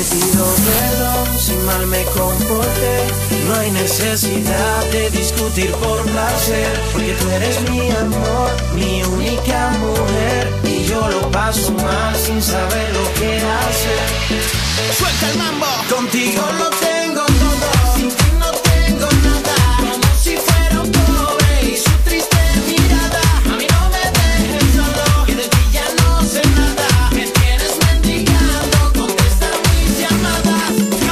pido perdón si mal me comporté. No hay necesidad de discutir por placer, porque tú eres mi amor, mi única mujer, y yo lo paso mal sin saber lo que hacer. Suelta el mambo. Contigo lo tengo todo, sin ti no tengo nada. Como si fuera un pobre y su triste mirada. A mí no me dejes solo, que de ti ya no sé nada. Me tienes mendigando, contesta mis llamadas.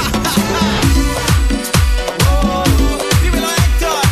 Oh, dímelo, Héctor.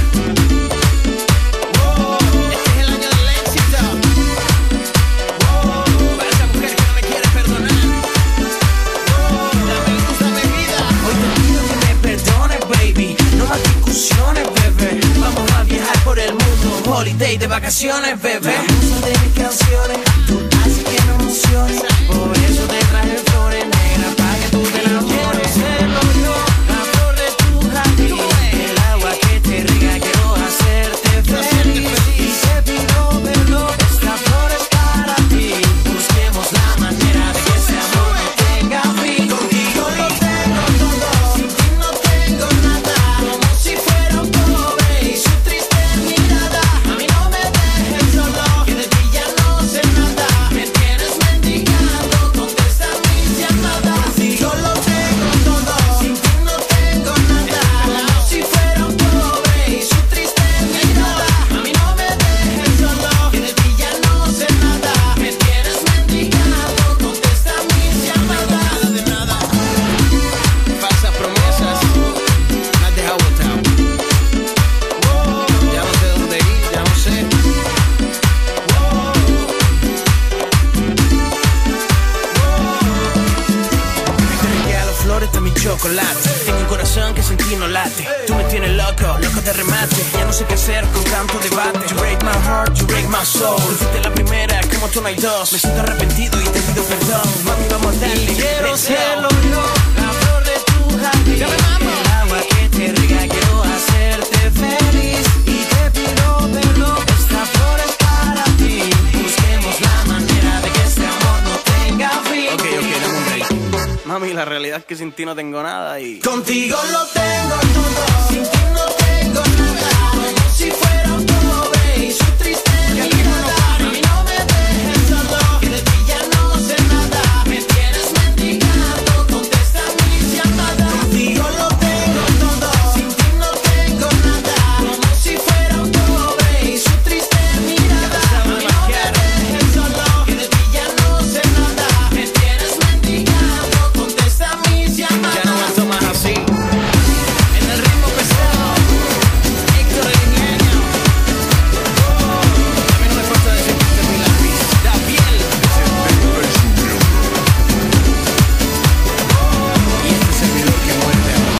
Oh, este es el año del éxito. Oh, para esa mujer que no me quiere perdonar. Oh, dame luz, dame vida. Hoy te pido que me perdones, baby. No más discusiones, bebé. Vamos a viajar por el mundo, holiday de vacaciones, bebé. Uso de mis canciones, tú haces que no emociones. Por eso te traje flores negras para que tú te enamores. Serlo yo, la flor de tu jardín, el agua que te riega, quiero hacerte feliz. Y te pido perdón, esta flor es para ti. Busquemos la manera de que ese amor no tenga fin. Contigo lo tengo todo, sin ti no tengo nada. Como si fuera un pobre y su triste mirada. A mí no me dejes solo, que de ti ya no sé nada. Me tienes mendigando, contesta mis llamadas. Contigo lo tengo todo, sin ti no tengo nada. Como si fuera un pobre y su triste mirada. A mí no me dejes solo, que de ti ya no sé nada. Me tienes mendigando, contesta mis llamadas. Nada de nada. Falsas promesas. Me has dejado botado. Ya no sé dónde ir, ya no sé. Te regalo flores de mi chocolate. Tengo un corazón que sin ti no late. Tú me tienes loco, loco de remate. Ya no sé qué hacer con tanto debate. You break my heart, you break my soul. Tú fuiste la primera, como tú no hay dos. Me siento arrepentido y te pido perdón. Mami, vamos a darle. Quiero serlo yo, la flor de tu jardín. Dame mambo. El agua que te riega, quiero hacerte feliz. Y te pido perdón, esta flor es para ti. Busquemos la manera de que este amor no tenga fin. Ok, dame un break. Mami, la realidad es que sin ti no tengo nada y... Contigo lo tengo todo, sin ti no tengo nada. Como si fuera un